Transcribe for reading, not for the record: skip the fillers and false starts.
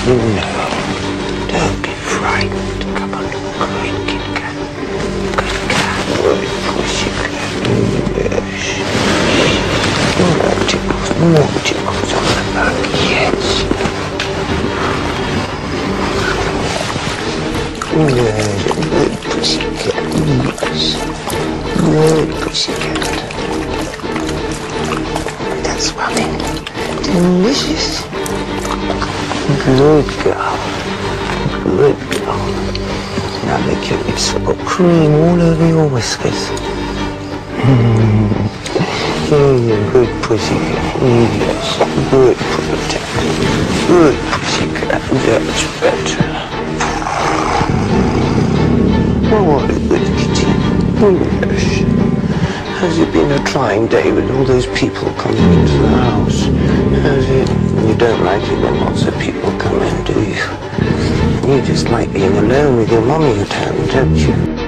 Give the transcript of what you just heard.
No, don't be frightened. Come on, good Kit Kat. Good cat, good pussycat. Yes. More tickles on the back, yes. Good pussycat, yes. Good pussycat. That's rubbing. Delicious. Good girl. Good girl. Now make your lips put cream all over your whiskers. Good pussycat. Yes. Good protect. Good pussycat. That's better. Oh, what a good kitty. Yes. Has it been a trying day with all those people coming into the house? Has it? You don't like it when lots of people come in, do you? You just like being alone with your mummy at home, don't you?